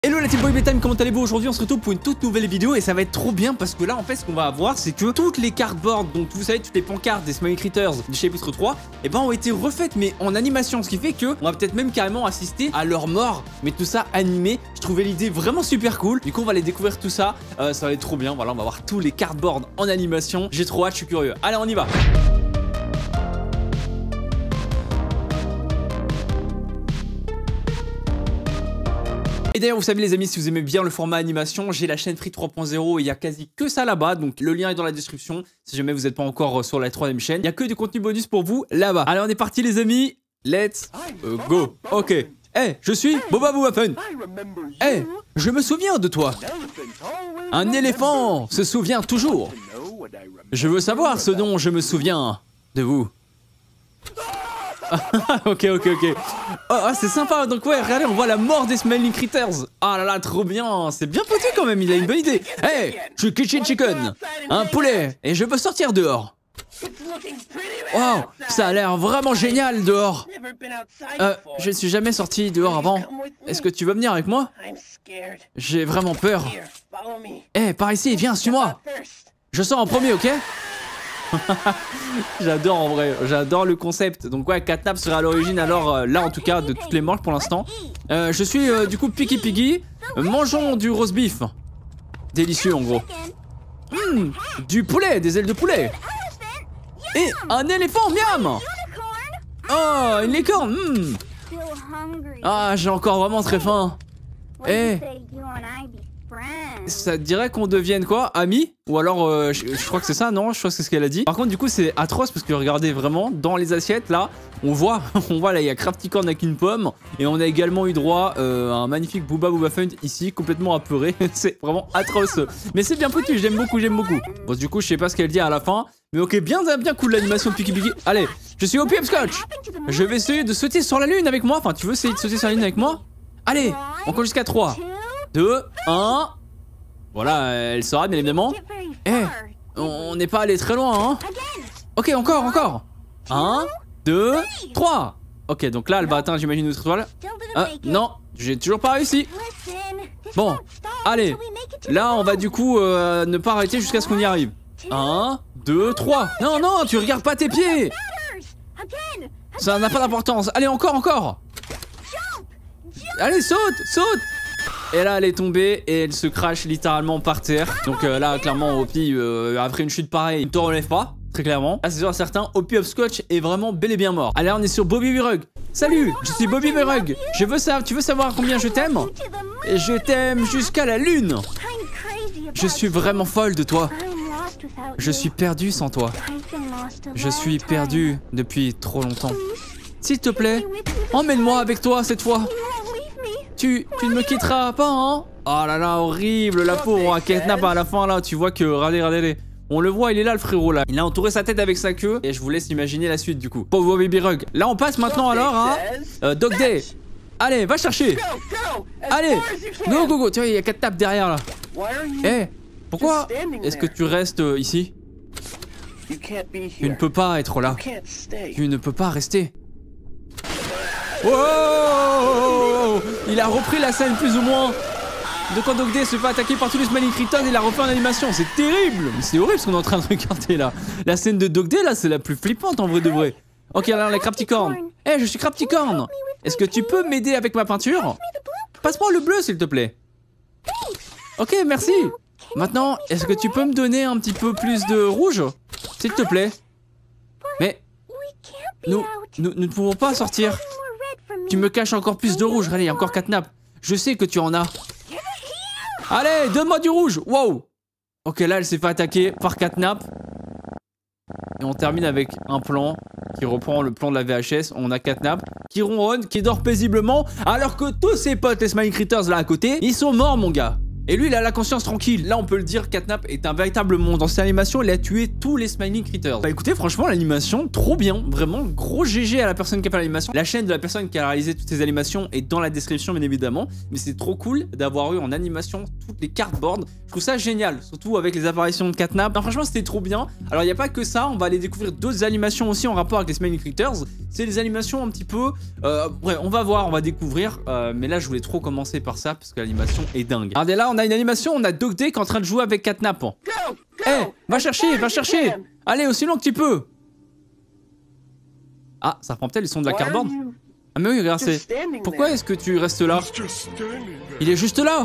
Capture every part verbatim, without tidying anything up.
Hello la team Boy Bedtime, comment allez-vous? Aujourd'hui on se retrouve pour une toute nouvelle vidéo et ça va être trop bien parce que là en fait ce qu'on va avoir c'est que toutes les cardboards, donc vous savez toutes les pancartes des Smiley Critters du chapitre trois, et ben ont été refaites mais en animation, ce qui fait que on va peut-être même carrément assister à leur mort, mais tout ça animé. Je trouvais l'idée vraiment super cool, du coup on va aller découvrir tout ça, euh, ça va être trop bien. Voilà, on va voir tous les cardboards en animation, j'ai trop hâte, je suis curieux. Allez on y va. Et d'ailleurs vous savez les amis, si vous aimez bien le format animation, j'ai la chaîne Free trois point zéro et il y a quasi que ça là-bas, donc le lien est dans la description si jamais vous n'êtes pas encore sur la troisième chaîne. Il y a que du contenu bonus pour vous là-bas. Allez on est parti les amis, let's euh, go. Ok. Eh, hey, je suis Boba Booba Fun. Eh, hey, je me souviens de toi. Un éléphant se souvient toujours. Je veux savoir ce dont je me souviens de vous. ok, ok, ok. Oh, oh c'est sympa. Donc, ouais, regardez, on voit la mort des Smiling Critters. Ah là là, trop bien. C'est bien foutu quand même. Il a une bonne idée. Hey, je suis Kitchen Chicken, un poulet, et je veux sortir dehors. Wow, ça a l'air vraiment génial dehors. Euh, je ne suis jamais sorti dehors avant. Est-ce que tu veux venir avec moi? J'ai vraiment peur. Eh, par ici, viens, suis-moi. Je sors en premier, ok? J'adore en vrai, j'adore le concept. Donc ouais, Catnap serait à l'origine alors euh, là en tout cas de toutes les morts pour l'instant. euh, Je suis euh, du coup Piggy Piggy. euh, Mangeons du roast beef. Délicieux en gros. Mmh, du poulet, des ailes de poulet. Et un éléphant, miam. Oh, une licorne. Mmh. Ah, j'ai encore vraiment très faim. Eh, ça te dirait qu'on devienne quoi? Amis? Ou alors, euh, je, je crois que c'est ça, non? Je crois que c'est ce qu'elle a dit. Par contre, du coup, c'est atroce parce que regardez vraiment, dans les assiettes, là, on voit, on voit là, il y a Crafty Corn avec une pomme. Et on a également eu droit euh, à un magnifique Booba Booba Fun ici, complètement apeuré. C'est vraiment atroce. Mais c'est bien foutu, j'aime beaucoup, j'aime beaucoup. Bon, du coup, je sais pas ce qu'elle dit à la fin. Mais ok, bien, bien cool l'animation de Piggy Piggy. Allez, je suis O P Hopscotch. Je vais essayer de sauter sur la lune avec moi. Enfin, tu veux essayer de sauter sur la lune avec moi? Allez, on compte jusqu'à trois, deux, un... Voilà, elle saura bien évidemment. Eh, hey, on n'est pas allé très loin, hein. Ok, encore, encore. un, deux, trois. Ok, donc là, elle va atteindre, j'imagine, notre étoile. Ah, non, j'ai toujours pas réussi. Bon, allez. Là, on va du coup euh, ne pas arrêter jusqu'à ce qu'on y arrive. un, deux, trois. Non, non, tu regardes pas tes pieds. Ça n'a pas d'importance. Allez, encore, encore. Allez, saute, saute. Et là elle est tombée et elle se crache littéralement par terre. Donc euh, là clairement Hoppy euh, après une chute pareille, il ne te relève pas, très clairement. Là c'est sûr certain, Hoppy Hopscotch est vraiment bel et bien mort. Allez on est sur Bobby Rug. Salut, je suis Bobby Rug. Je veux savoir, tu veux savoir combien je t'aime? Et je t'aime jusqu'à la lune. Je suis vraiment folle de toi. Je suis perdu sans toi. Je suis perdu depuis trop longtemps. S'il te plaît, emmène-moi avec toi cette fois. Tu, tu ne me quitteras pas, hein? Oh là là, horrible, la pauvre, à Catnap à la fin, là, tu vois que, regardez, regardez, on le voit, il est là, le frérot, là. Il a entouré sa tête avec sa queue, et je vous laisse imaginer la suite, du coup. Pauvre Baby Rug. Là, on passe maintenant, alors, hein, euh, Dog Day. Allez, va chercher. Allez, go, go, go. Tu vois, il y a Catnap derrière, là. Eh, hey, pourquoi est-ce que tu restes euh, ici? Tu ne peux pas être là. Tu ne peux pas rester. Wow! Il a repris la scène plus ou moins de quand Dog Day se fait attaquer par tous les Smiling Critters et il a refait en animation. C'est terrible! C'est horrible ce qu'on est en train de regarder là. La scène de Dog Day là, c'est la plus flippante en vrai de vrai. Ok, alors les Crafty Corn. Eh, hey, je suis Crafty Corn. Est-ce que tu peux m'aider avec ma peinture? Passe-moi le bleu s'il te plaît. Ok, merci. Maintenant, est-ce que tu peux me donner un petit peu plus de rouge? S'il te plaît. Mais nous, nous, nous ne pouvons pas sortir. Tu me caches encore plus de rouge. Allez, encore Catnap. Je sais que tu en as. Allez, donne-moi du rouge. Wow. Ok, là, elle s'est fait attaquer par Catnap. Et on termine avec un plan qui reprend le plan de la V H S. On a Catnap qui ronronne, qui dort paisiblement. Alors que tous ses potes, les Smiling Critters là à côté, ils sont morts, mon gars. Et lui, il a la conscience tranquille. Là, on peut le dire, Catnap est un véritable monde. Dans cette animation, il a tué tous les Smiling Critters. Bah écoutez, franchement, l'animation, trop bien. Vraiment, gros G G à la personne qui a fait l'animation. La chaîne de la personne qui a réalisé toutes ces animations est dans la description, bien évidemment. Mais c'est trop cool d'avoir eu en animation toutes les cardboards. Je trouve ça génial, surtout avec les apparitions de Catnap. Non, franchement, c'était trop bien. Alors, il n'y a pas que ça. On va aller découvrir d'autres animations aussi en rapport avec les Smiling Critters. C'est des animations un petit peu... Euh, ouais, on va voir, on va découvrir. Euh, mais là, je voulais trop commencer par ça parce que l'animation est dingue. Regardez là, on a une animation, on a Dog Day qui est en train de jouer avec Catnap. Eh, hey, va chercher, va chercher. Allez, aussi loin que tu peux. Ah, ça prend peut-être le son de la cardboard. Ah mais oui, regarde, c'est... Pourquoi est-ce que tu restes là? Il est juste là.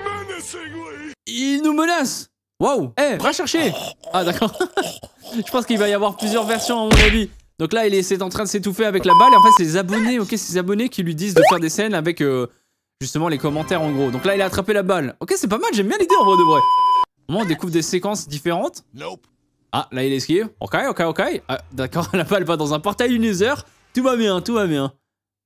Il nous menace. Waouh. Eh, hey, va chercher. Ah d'accord. Je pense qu'il va y avoir plusieurs versions à mon avis. Donc là, il est en train de s'étouffer avec la balle. Et en fait, c'est les abonnés, ok, c'est les abonnés qui lui disent de faire des scènes avec... Euh, justement les commentaires en gros. Donc là il a attrapé la balle. Ok, c'est pas mal, j'aime bien l'idée en vrai de vrai. Au moment on découvre des séquences différentes. Ah là il esquive. Ok, ok, ok. Ah, d'accord, la balle va dans un portail du Nether. Tout va bien, tout va bien.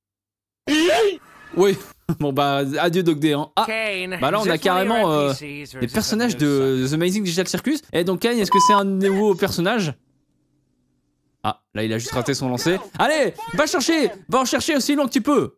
Oui. Bon bah adieu Dog Day hein. Ah bah là on a carrément euh, les personnages de The Amazing Digital Circus. Et donc Kane, est-ce que c'est un nouveau personnage? Ah là il a juste raté son lancer. Allez, va chercher. Va en chercher aussi loin que tu peux.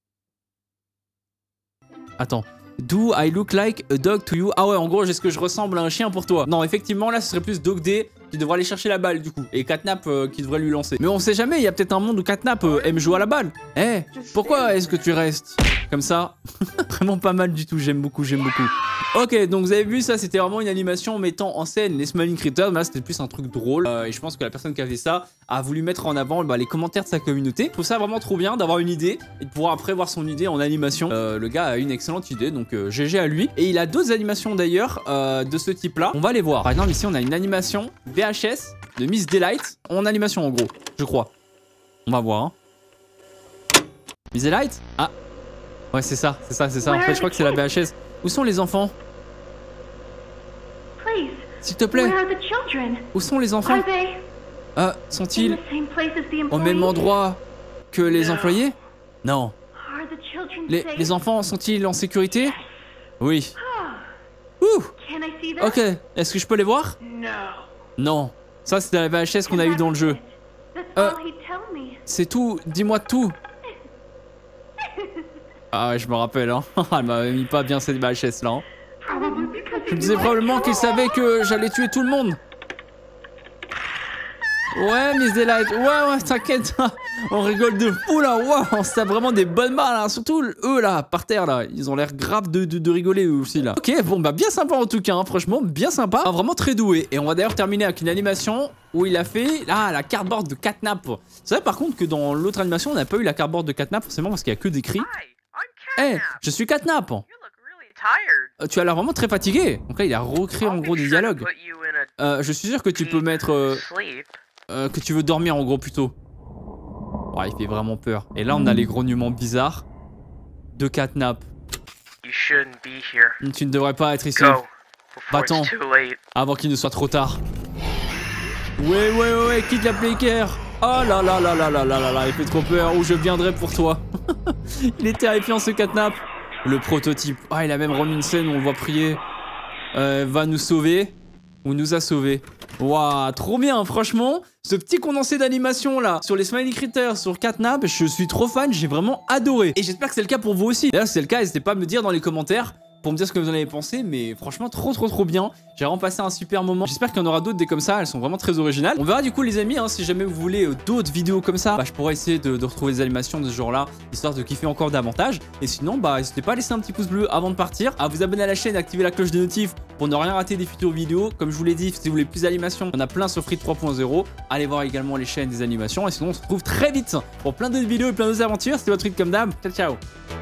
Attends, do I look like a dog to you? Ah ouais, en gros, est-ce que je ressemble à un chien pour toi? Non, effectivement, là, ce serait plus Dog Day qui devrait aller chercher la balle, du coup. Et Catnap euh, qui devrait lui lancer. Mais on sait jamais, il y a peut-être un monde où Catnap euh, aime jouer à la balle. Eh, hey, pourquoi est-ce que tu restes comme ça? Vraiment pas mal du tout, j'aime beaucoup, j'aime beaucoup. Ok, donc vous avez vu, ça, c'était vraiment une animation mettant en scène les Smiling Critters. Mais là, c'était plus un truc drôle. Euh, et je pense que la personne qui a fait ça a voulu mettre en avant bah, les commentaires de sa communauté. Je trouve ça vraiment trop bien d'avoir une idée et de pouvoir après voir son idée en animation. Euh, le gars a une excellente idée, donc euh, G G à lui. Et il a d'autres animations d'ailleurs euh, de ce type-là. On va les voir. Par exemple, ici, on a une animation V H S de Miss Delight en animation, en gros, je crois. On va voir. Hein. Miss Delight? Ah. Ouais, c'est ça, c'est ça, c'est ça. En fait, je crois que c'est la V H S. Où sont les enfants? S'il te plaît. Où sont les enfants? Euh, sont-ils au même endroit que les employés? Non. Les, les enfants sont-ils en sécurité? Oui. Ouh. Ok, est-ce que je peux les voir? Non. Ça, c'est la V H S qu'on a eu dans le jeu. Euh, c'est tout. Dis-moi tout. Ah ouais, je me rappelle, hein. Elle m'avait mis pas bien cette V H S là. Hein. Je me disais probablement qu'il savait que j'allais tuer tout le monde. Ouais, Miss Delight. Ouais, ouais, t'inquiète. On rigole de fou là. Ouais, on se tape vraiment des bonnes balles. Hein. Surtout eux là, par terre là. Ils ont l'air grave de, de, de rigoler eux aussi là. Ok, bon bah bien sympa en tout cas. Hein. Franchement, bien sympa. Ah, vraiment très doué. Et on va d'ailleurs terminer avec une animation où il a fait ah, la cardboard de Catnap. C'est vrai par contre que dans l'autre animation, on n'a pas eu la cardboard de Catnap forcément parce qu'il n'y a que des cris. Eh, hey, je suis Catnap. Euh, tu as l'air vraiment très fatigué. Donc là, il a recréé en gros des dialogues. Euh, je suis sûr que tu peux mettre... Euh, euh, que tu veux dormir en gros plutôt. Oh, il fait vraiment peur. Et là, on a les grognements bizarres de Catnap. Tu ne devrais pas être ici. Va-t'en avant qu'il ne soit trop tard. Ouais, ouais, ouais, ouais, quitte la playcare. Oh là là là là là là là là, il fait trop peur. Ou je viendrai pour toi. Il est terrifiant ce Catnap. Le prototype. Ah, il a même remis une scène où on le voit prier. Euh, va nous sauver. Ou nous a sauvés. Waouh, trop bien, franchement. Ce petit condensé d'animation là, sur les Smiley Critters, sur Catnap, je suis trop fan, j'ai vraiment adoré. Et j'espère que c'est le cas pour vous aussi. D'ailleurs, si c'est le cas, n'hésitez pas à me dire dans les commentaires pour me dire ce que vous en avez pensé, mais franchement trop trop trop bien. J'ai vraiment passé un super moment. J'espère qu'il y en aura d'autres des comme ça, elles sont vraiment très originales. On verra du coup les amis, hein, si jamais vous voulez euh, d'autres vidéos comme ça, bah, je pourrais essayer de, de retrouver des animations de ce genre là, histoire de kiffer encore davantage. Et sinon, bah n'hésitez pas à laisser un petit pouce bleu avant de partir, à vous abonner à la chaîne, activer la cloche de notif pour ne rien rater des futures vidéos. Comme je vous l'ai dit, si vous voulez plus d'animations, on a plein sur Free trois point zéro. Allez voir également les chaînes des animations. Et sinon on se retrouve très vite pour plein d'autres vidéos et plein d'autres aventures. C'était votre Frites comme d'hab. Ciao ciao.